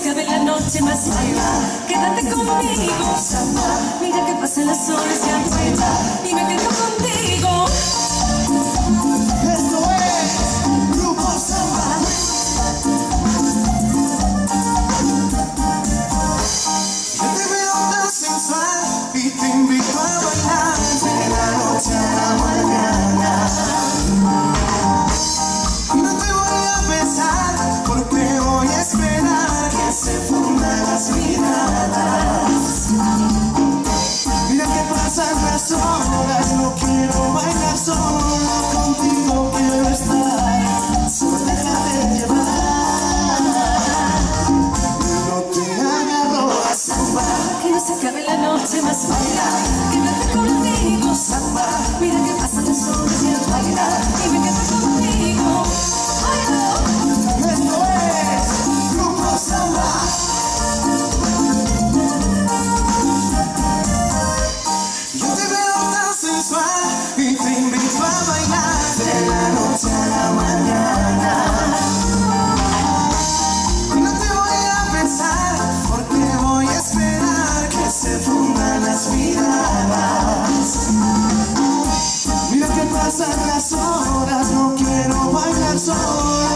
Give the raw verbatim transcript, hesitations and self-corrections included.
acabe la noche más baila. Quédate conmigo, samba. Mira que pasan las horas y abuela y me quedo contigo. Esto es Grupo Samba. Yo te veo tan sensual y te invito a bailar de la noche a la mañana. No te voy a besar porque voy a esperar que se fundan las miradas. Mira que pasan las horas, no quiero bailar solo, contigo quiero estar, solo déjate llevar. No te agarro a samba, Que no se acabe la noche más baila. Quédate conmigo, samba. Mira que pasan las horas y abuela y me quedo contigo. esto es Grupo Samba. Yo te veo tan sensual y te invito a bailar de la noche a la mañana. No te voy a besar porque voy a esperar que se fundan las miradas. Mira que pasan las horas, no quiero bailar solo,